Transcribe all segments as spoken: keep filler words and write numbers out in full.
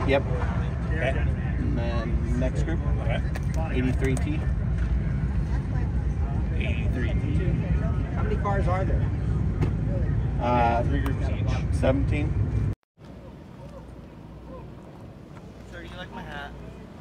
Yep. Okay. And then next group, Okay. eighty-three T. eighty-three T. How many cars are there? Uh, Three groups each. seventeen. Sir, do you like my hat?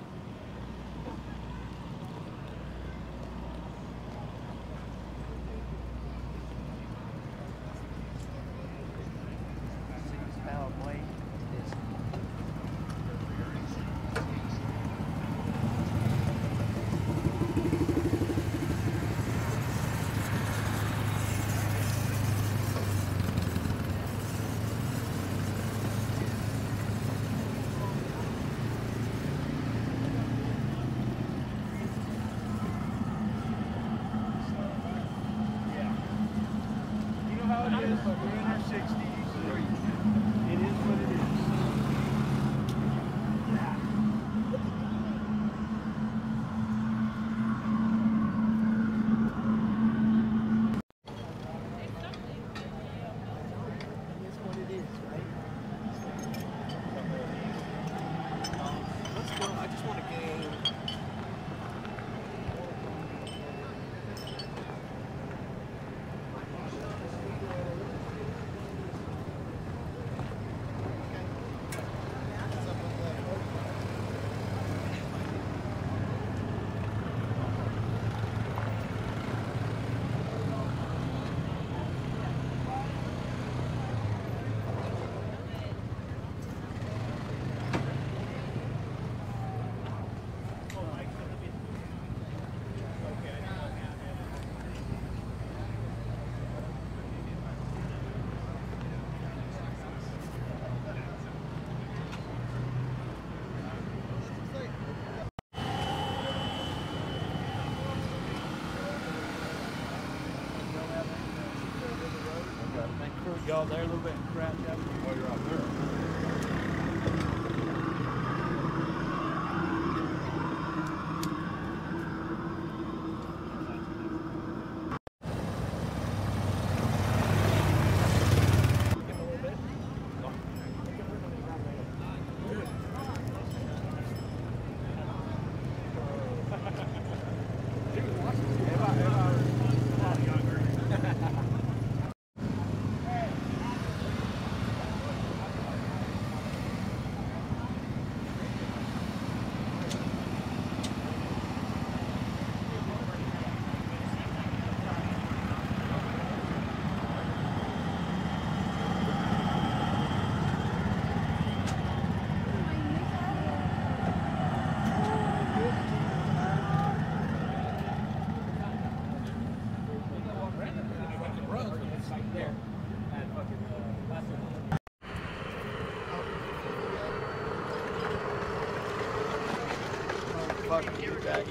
Y'all there a little bit, crash out while you're out there. Fucking your baggage.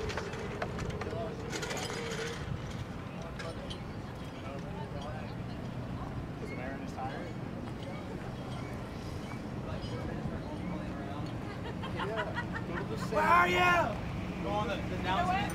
Where are you? Go on the, the announcement.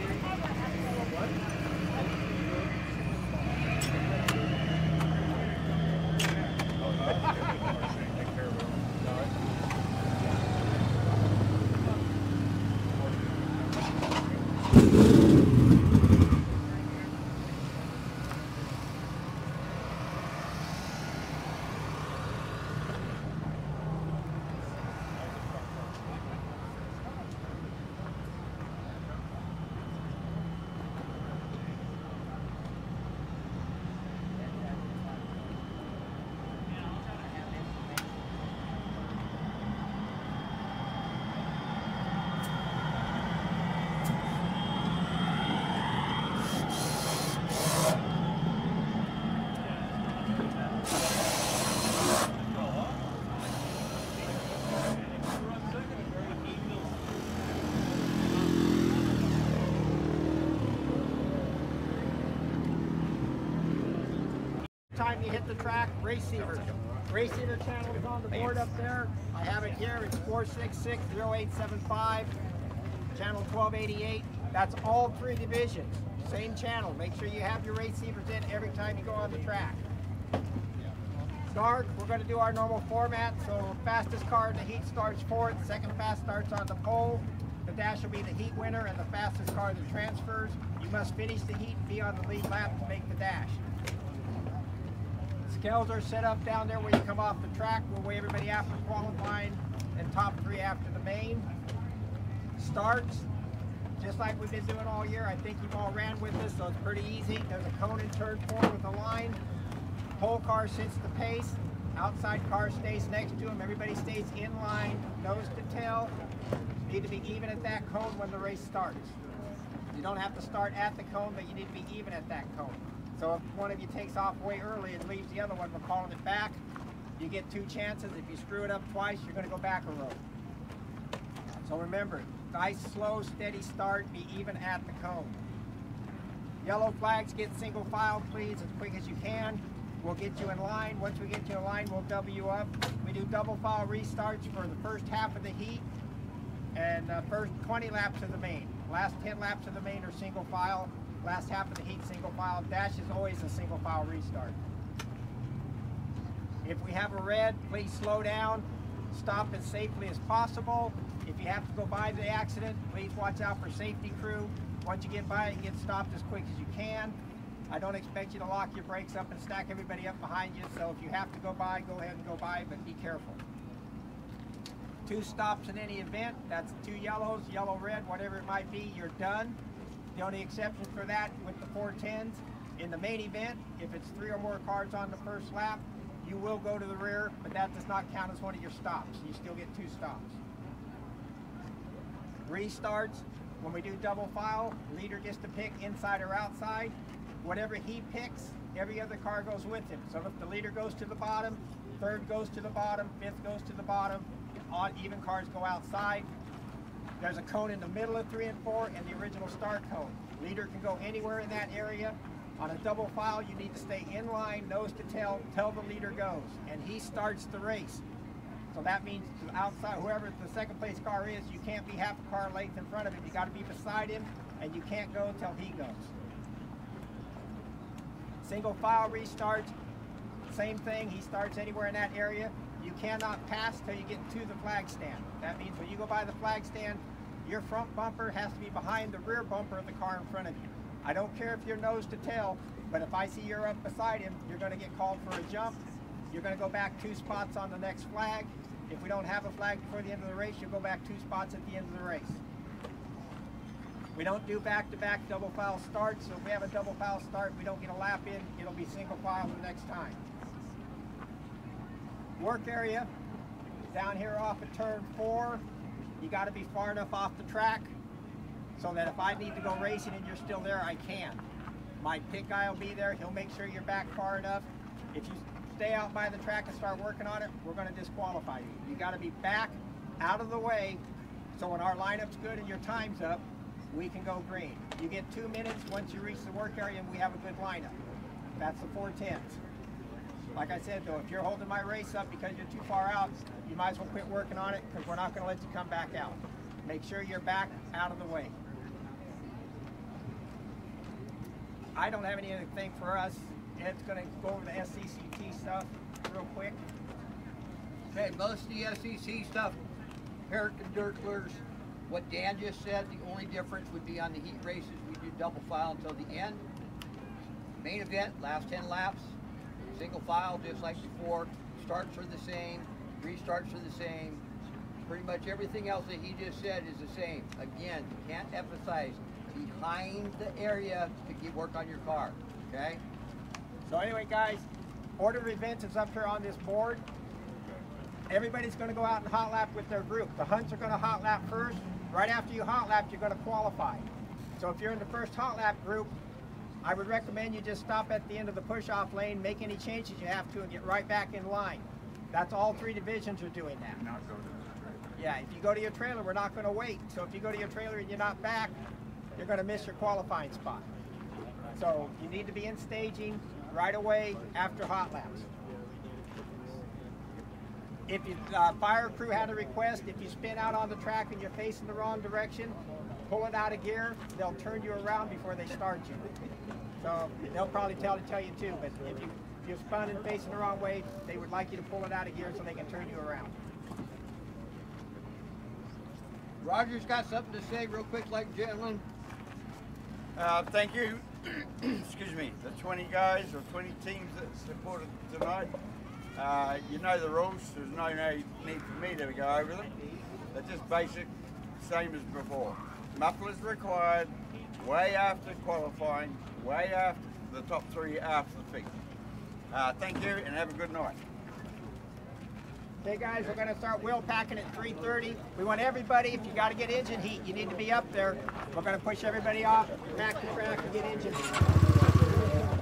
Time you hit the track, Raceiver. Raceiver channel is on the board up there. I have it here. It's four six six, zero eight seven five. Channel twelve eighty-eight. That's all three divisions. Same channel. Make sure you have your receivers in every time you go on the track. Start, we're going to do our normal format. So fastest car in the heat starts fourth, second fast starts on the pole. The dash will be the heat winner, and the fastest car that transfers. You must finish the heat and be on the lead lap to make the dash. Scales are set up down there where you come off the track. We'll weigh everybody after qualifying and top three after the main. Starts, just like we've been doing all year. I think you've all ran with us, so it's pretty easy. There's a cone in turn four with a line. Pole car sits the pace. Outside car stays next to him. Everybody stays in line, nose to tail. Need to be even at that cone when the race starts. You don't have to start at the cone, but you need to be even at that cone. So if one of you takes off way early and leaves the other one, we're calling it back. You get two chances. If you screw it up twice, you're going to go back a row. So remember, nice, slow, steady start. Be even at the cone. Yellow flags, get single file, please, as quick as you can. We'll get you in line. Once we get you in line, we'll double you up. We do double file restarts for the first half of the heat and uh, first twenty laps of the main. Last ten laps of the main are single file. Last half of the heat, single file. Dash is always a single file restart. If we have a red, please slow down. Stop as safely as possible. If you have to go by the accident, please watch out for safety crew. Once you get by it, get stopped as quick as you can. I don't expect you to lock your brakes up and stack everybody up behind you, so if you have to go by, go ahead and go by, but be careful. Two stops in any event, that's two yellows, yellow, red, whatever it might be, you're done. The only exception for that with the four tens, in the main event, if it's three or more cars on the first lap, you will go to the rear, but that does not count as one of your stops. You still get two stops. Restarts, when we do double file, leader gets to pick inside or outside. Whatever he picks, every other car goes with him. So if the leader goes to the bottom, third goes to the bottom, fifth goes to the bottom, odd even cars go outside. There's a cone in the middle of three and four and the original start cone. Leader can go anywhere in that area. On a double file, you need to stay in line, nose to tail, till the leader goes, and he starts the race. So that means outside, whoever the second place car is, you can't be half a car length in front of him. You got to be beside him, and you can't go till he goes. Single file restarts, same thing. He starts anywhere in that area. You cannot pass till you get to the flag stand. That means when you go by the flag stand, your front bumper has to be behind the rear bumper of the car in front of you. I don't care if you're nose to tail, but if I see you're up beside him, you're going to get called for a jump. You're going to go back two spots on the next flag. If we don't have a flag before the end of the race, you'll go back two spots at the end of the race. We don't do back-to-back double file starts, so if we have a double file start, we don't get a lap in, it'll be single file the next time. Work area, down here off of turn four, you got to be far enough off the track so that if I need to go racing and you're still there, I can. My pit guy will be there, he'll make sure you're back far enough. If you stay out by the track and start working on it, we're going to disqualify you. You got to be back, out of the way, so when our lineup's good and your time's up, we can go green. You get two minutes once you reach the work area and we have a good lineup. That's the four tens. Like I said though, if you're holding my race up because you're too far out, you might as well quit working on it because we're not going to let you come back out. Make sure you're back out of the way. I don't have anything for us. Ed's going to go over the S C C T stuff real quick. Okay, most of the S C C stuff, American Dirtlers, what Dan just said, the only difference would be on the heat races, we do double file until the end. Main event, last ten laps, single file just like before, starts are the same, restarts are the same. Pretty much everything else that he just said is the same. Again, can't emphasize, behind the area to get work on your car, okay? So anyway guys, order of events is up here on this board. Everybody's going to go out and hot lap with their group. The hunts are going to hot lap first. Right after you hot lap, you're going to qualify. So if you're in the first hot lap group, I would recommend you just stop at the end of the push-off lane, make any changes you have to, and get right back in line. That's all three divisions are doing that. Not go to the trailer. Yeah, if you go to your trailer, we're not going to wait. So if you go to your trailer and you're not back, you're going to miss your qualifying spot. So you need to be in staging right away after hot laps. If you, uh, fire crew had a request, if you spin out on the track and you're facing the wrong direction, pull it out of gear, they'll turn you around before they start you. So they'll probably tell to tell you too, but if you If you're spun and facing the wrong way, they would like you to pull it out of gear so they can turn you around. Roger's got something to say real quick, like gentlemen. Uh, thank you, excuse me, the twenty guys or twenty teams that supported tonight. Uh, you know the rules, there's no, no need for me to go over them. They're just basic, same as before. Mufflers required, way after qualifying, way after the top three after the feet. Uh, thank you and have a good night. Okay guys, we're gonna start wheel packing at three thirty. We want everybody, if you gotta get engine heat, you need to be up there. We're gonna push everybody off, pack the track and get engine heat.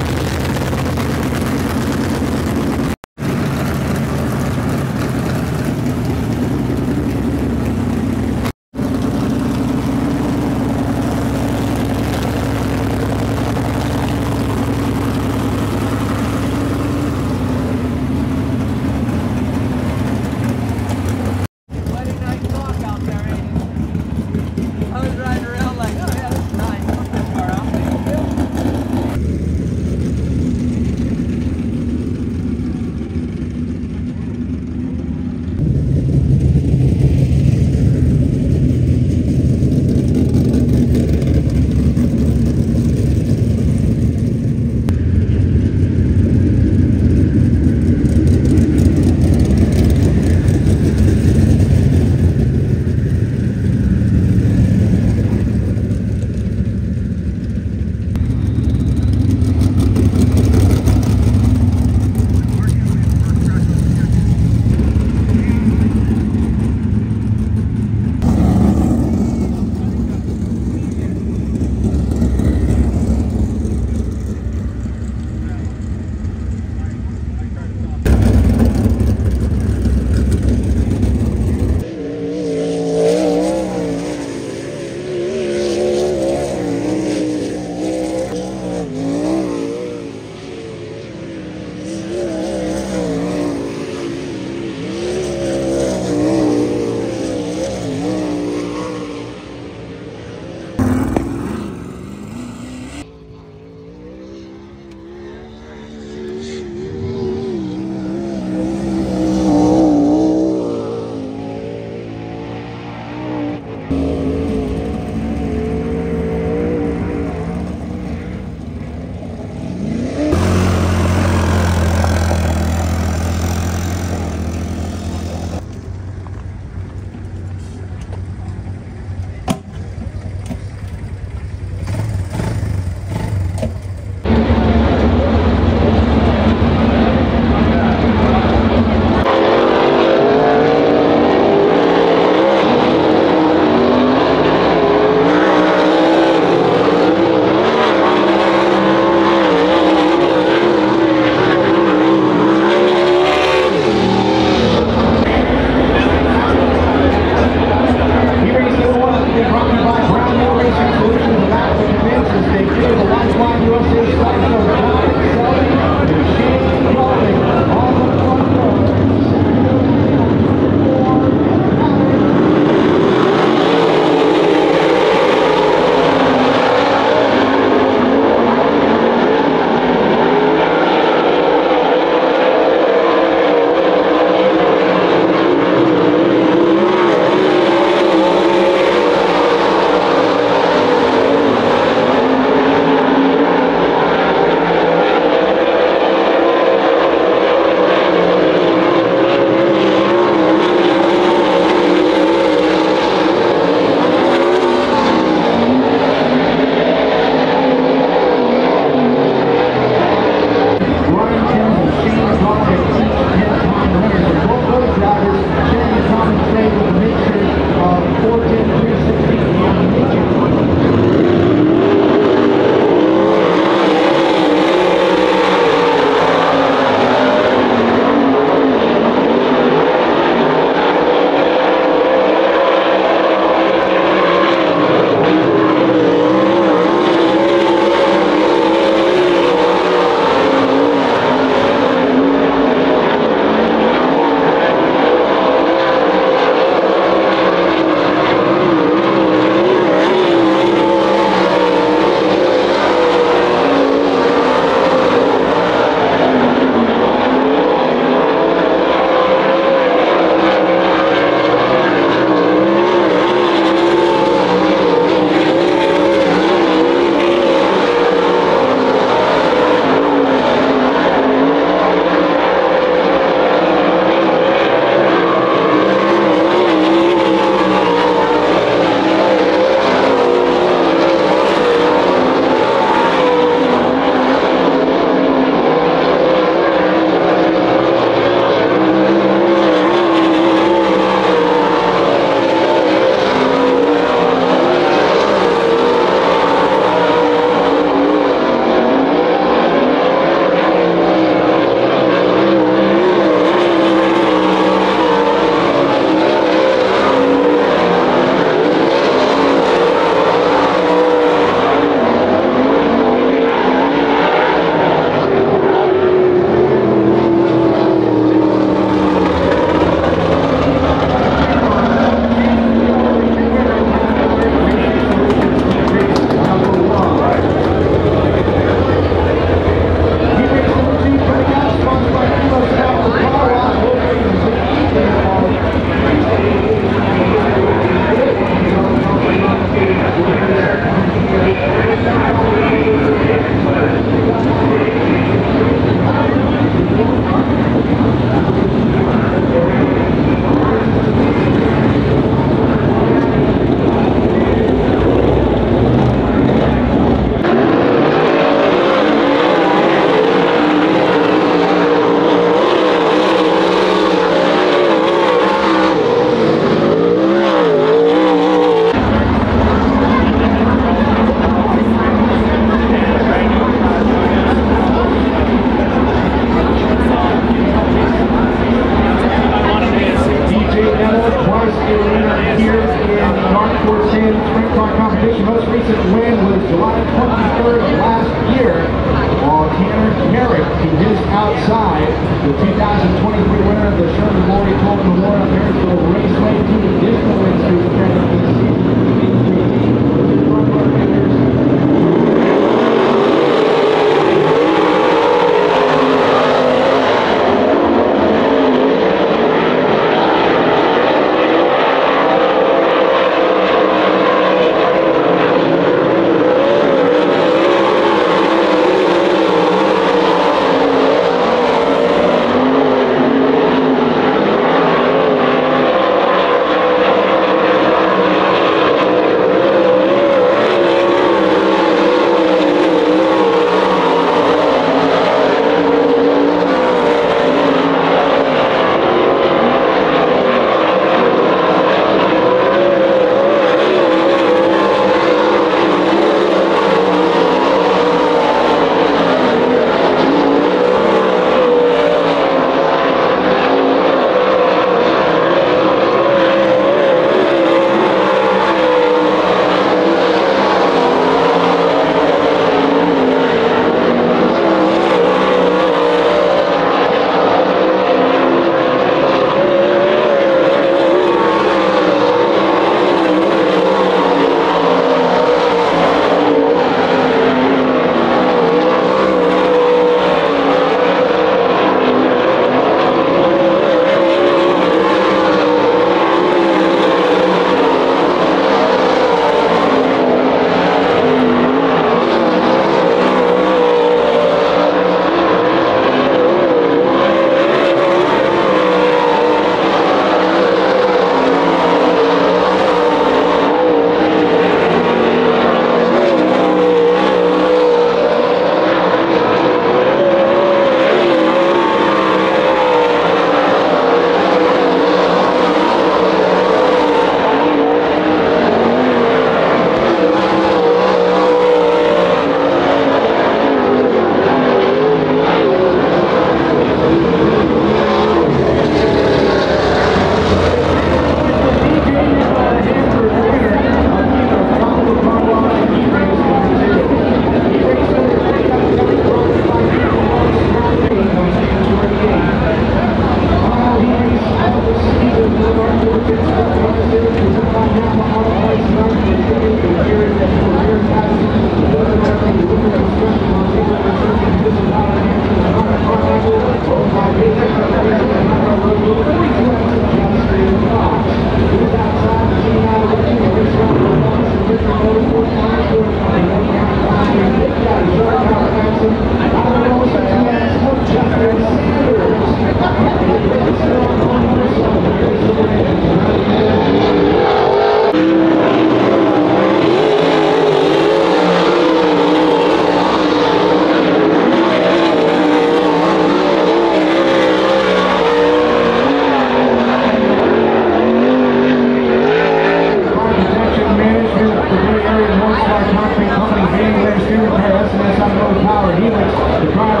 for Helix, the car.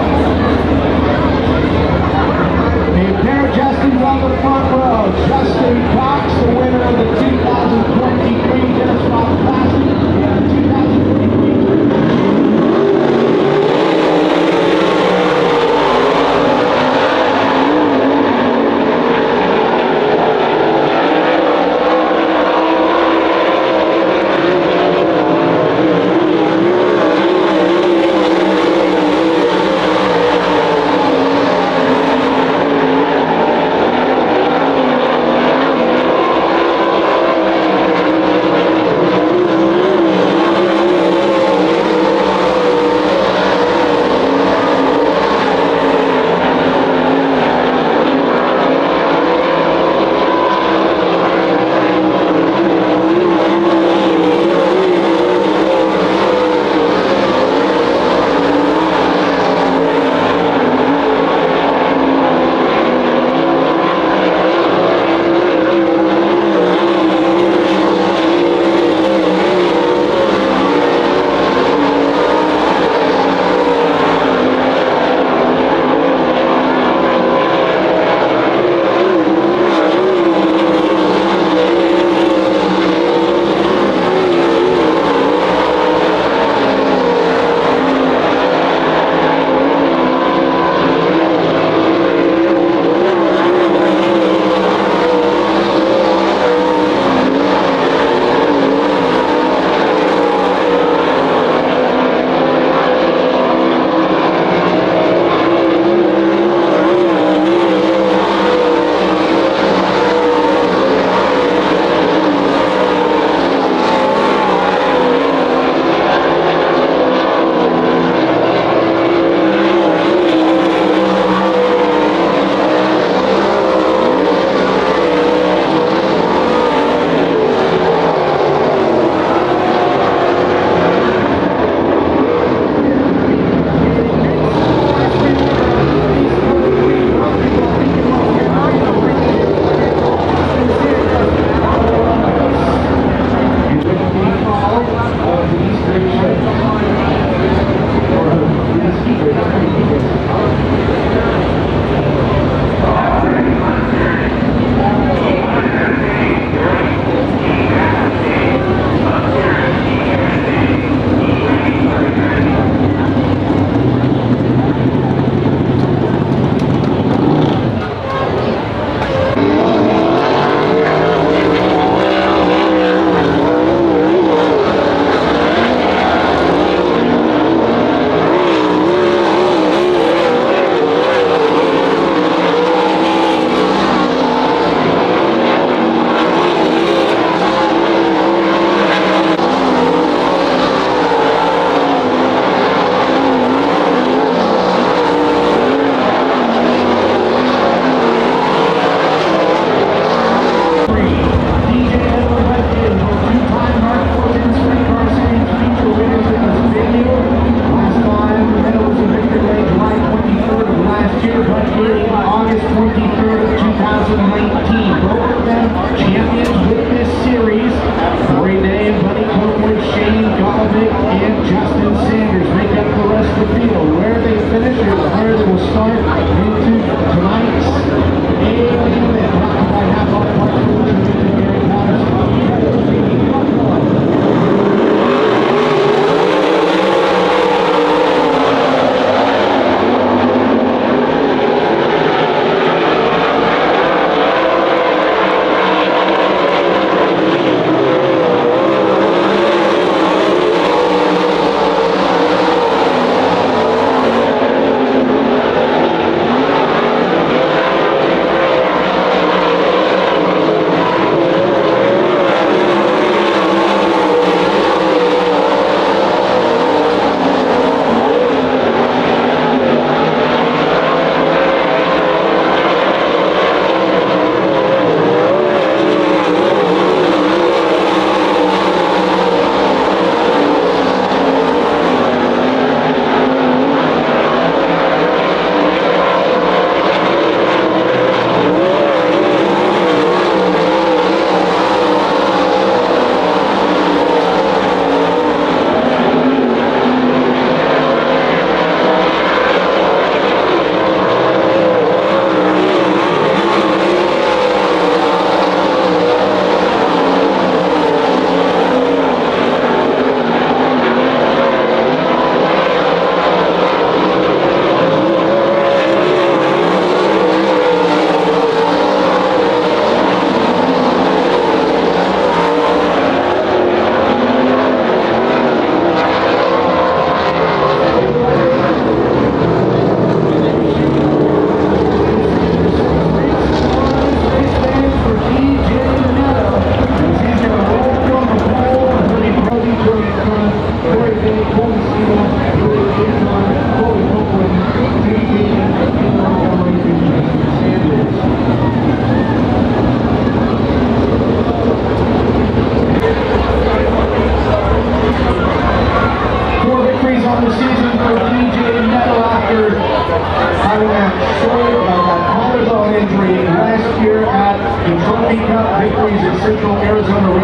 And there, Justin's on the front row. Justin Cox, the winner of the two thousand twenty-three Dennis Rock Classic. Yeah, two thousand twenty-three.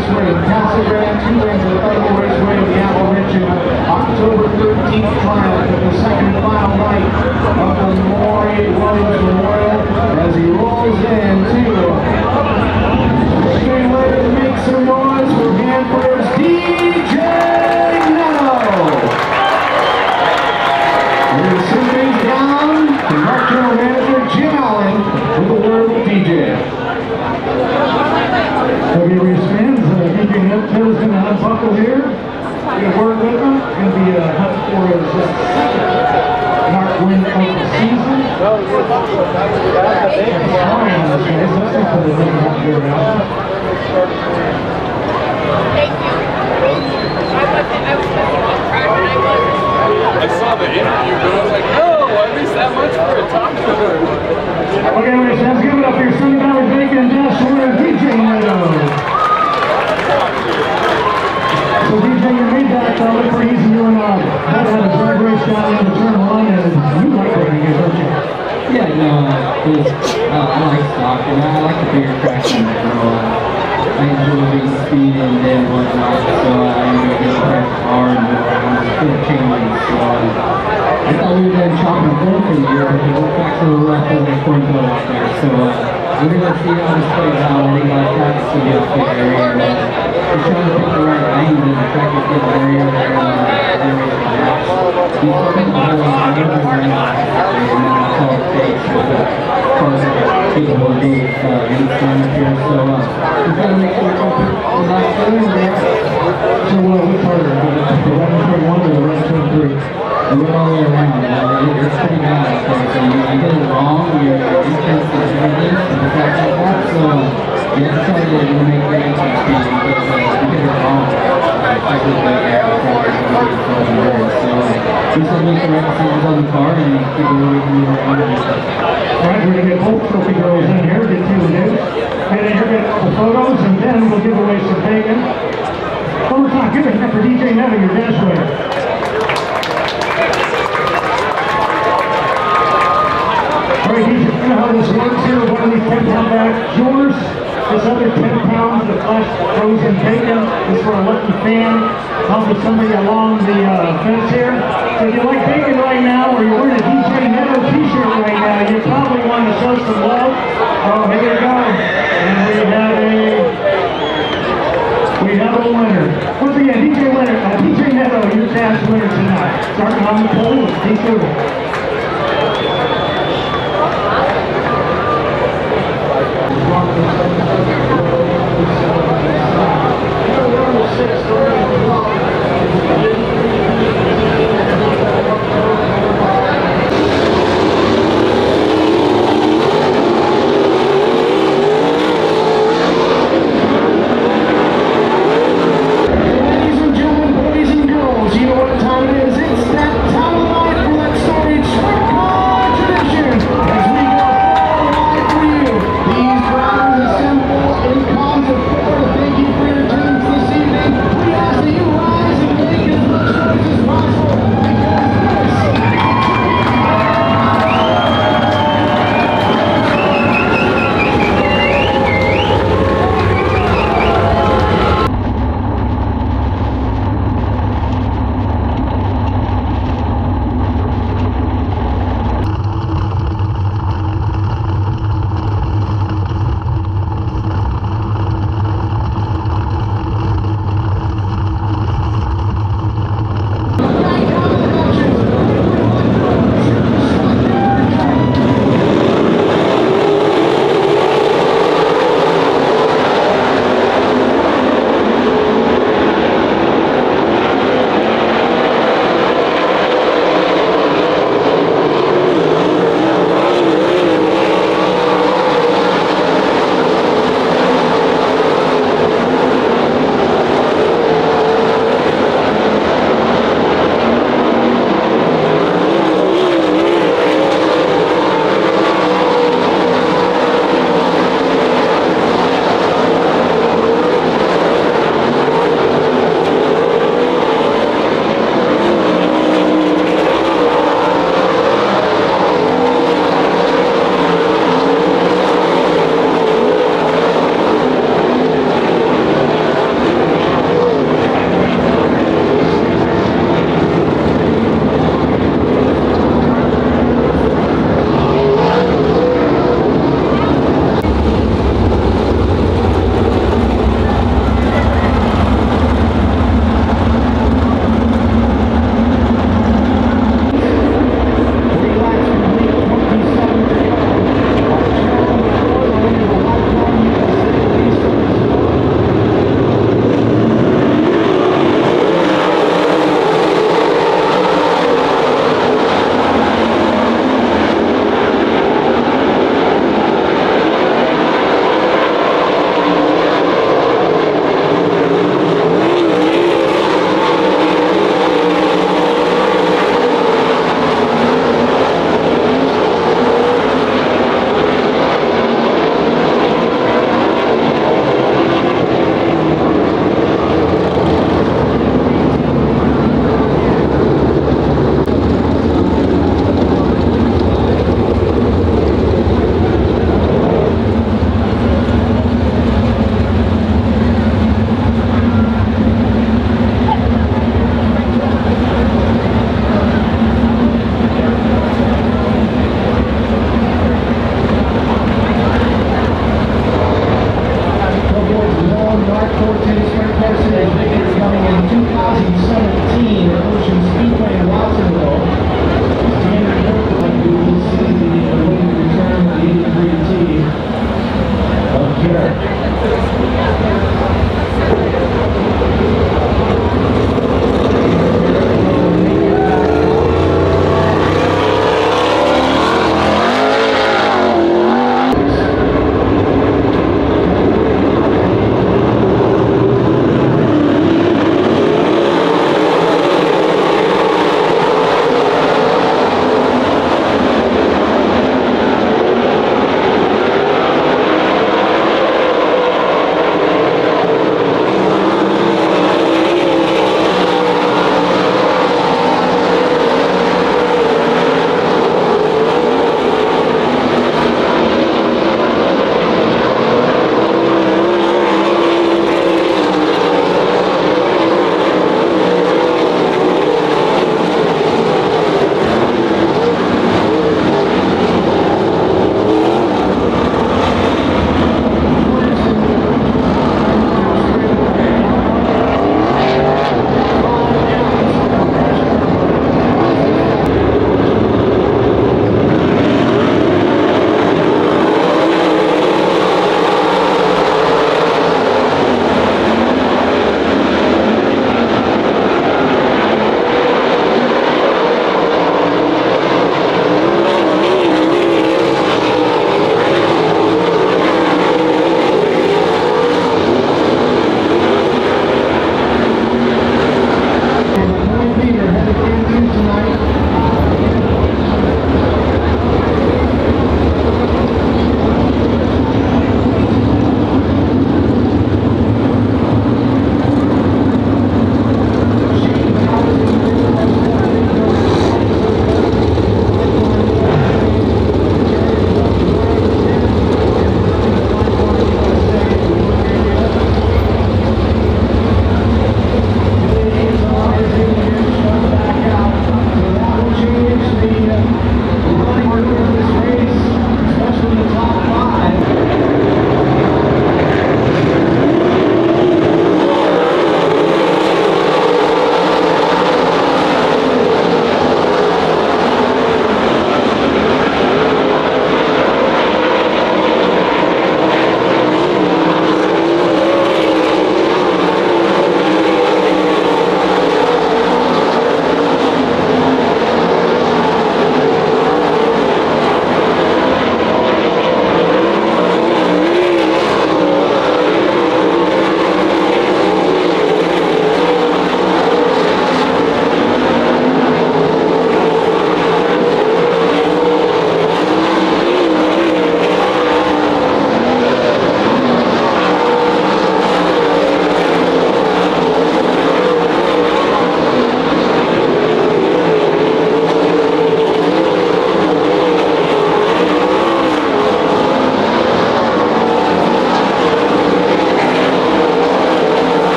Raceway in Casa Grande, two wins at Federal Raceway in the Appalachian. October thirteenth triumph at the second and final night of the Maury Williams Memorial as he rolls into Speedway to make some noise for Hanford's D J Netto. We're sending down to Mark General Manager Jim Allen with the word with D J. W Race fans, uh, D J Netto is going to unbuckle here. We're going to work with him. It's going to be a hunt for his uh, second mark win of the season. Thank you. I wasn't, I was supposed to walk track and I wasn't. I saw the interview, but I was like, oh, I missed that much for a talk to her. Okay, Rich, let's give it up here. Sunny Valley Bacon Dash winner, D J Netto. So D J, you made that uh, look pretty easy. You and uh, that had a drag race down in the turn one, and you like running it, don't you? Yeah, you know, uh, it was, uh, I like stock, and I like the bigger tracks in the world. I enjoy big speed and then whatnot, so I enjoy getting the back car and move around and still changing. So uh, I thought we were going to chop and blow for the year, but the whole track's a little left over the corn toe out there. So uh, we're going to see how this plays out. I think a lot of traffic's going to be a big area, but we're trying to pick the right lanes and the track is getting area there on the area of the match. He's looking to hold on to the right line, and that's all it takes with the cars that are capable of doing uh, any time up here. So uh, we've got to make sure we don't put the last turn there. So uh, which harder, the one twenty-one or the one twenty-three? And we're all the way around. Uh, it, it's pretty bad out there. So you, you get it wrong, your defense is everything, and the fact like that. So uh, you have to try to you know, make the answer speed because uh, you get it wrong. It's like with the air, the car is going to be frozen there. So uh, we just have to make the right decisions on the car and keep it where we can move around and stuff. All right, we're going to get both trophy girls in here, get two of these. And then you're going to get the photos, and then we'll give away some bacon. One more time, give it up for D J Netto, your dash winner. All right, D J, you know how this works here. One of these ten pound bags, yours. This other ten pounds of fresh frozen bacon is for a lucky fan. Probably somebody along the uh, fence here. So if you like bacon right now, or you're wearing a D J Netto t-shirt right now, you probably want to show some love. Oh, here we go. And we have a, we have a winner. Once again, D J winner, uh, D J Netto, your cash winner tonight. Starting on the pole with D J. Ladies and gentlemen, boys and girls, you know what time it is. It's that time of night for that story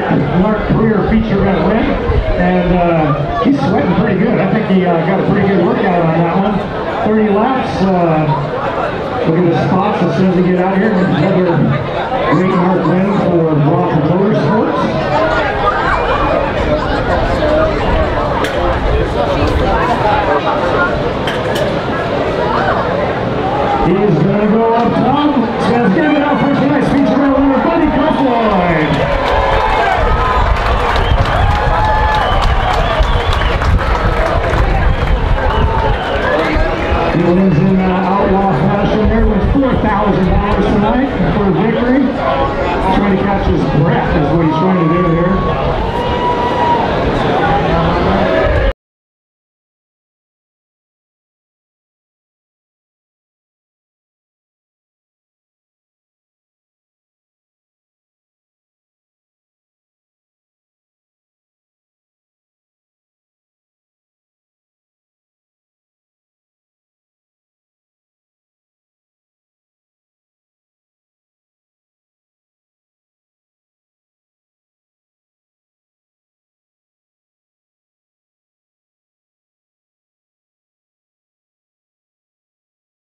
Mark career feature event win, and uh, he's sweating pretty good. I think he uh, got a pretty good workout on that one. thirty laps. Uh, look at the spots as soon as we get out here. Another great Mark win.